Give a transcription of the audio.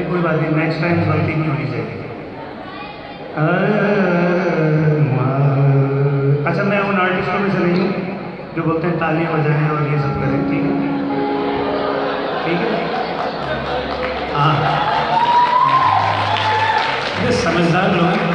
कोई बात नहीं, नेक्स्ट टाइम गलती नहीं होनी चाहिए। अच्छा, मैं उन आर्टिस्टों में से नहीं हूँ जो बोलते हैं तालियां बजाएं और ये सब करें, ठीक है? ठीक है, हाँ, ये समझदार लोग हैं।